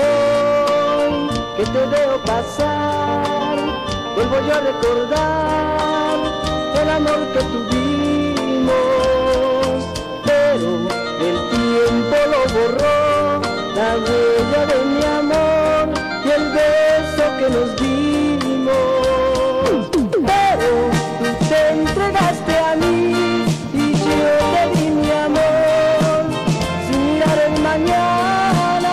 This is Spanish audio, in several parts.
Hoy que te veo pasar, vuelvo yo a recordar el amor que tuvimos, pero el tiempo lo borró, la huella de mi amor y el beso que nos dimos. Pero tú te entregaste a mí y yo te di mi amor sin mirar el mañana.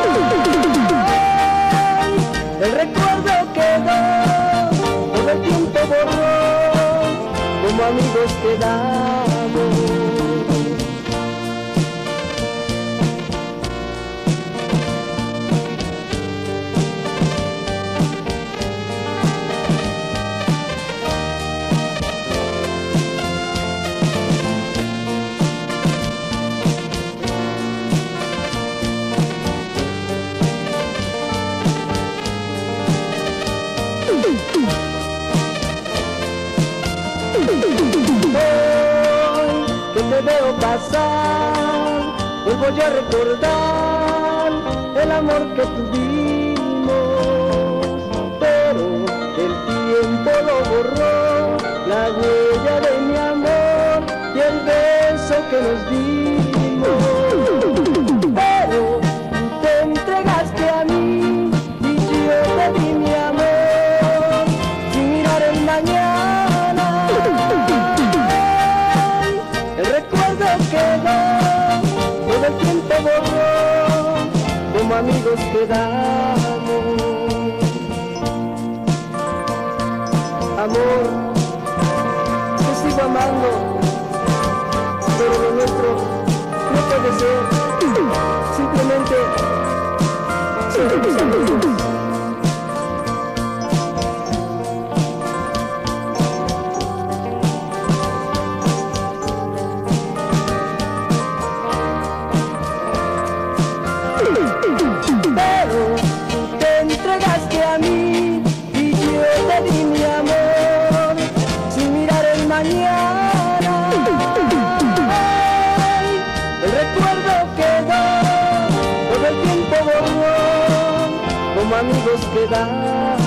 El recuerdo quedó, todo el tiempo borró, como amigos quedamos. Hoy que te veo pasar, vuelvo yo a recordar el amor que tuvimos, pero el tiempo lo borró, la huella de mi amor y el beso que nos dimos. Pero tú te entregaste a mí y yo te di mi amor sin mirar el mañana. El recuerdo quedó, todo el tiempo borró, como amigos quedamos. Amor, te sigo amando, pero lo nuestro no puede ser, simplemente ser tus amigos. Pero tú te entregaste a mí y yo te di mi amor sin mirar el mañana. El recuerdo quedó, todo el tiempo borró, como amigos quedamos.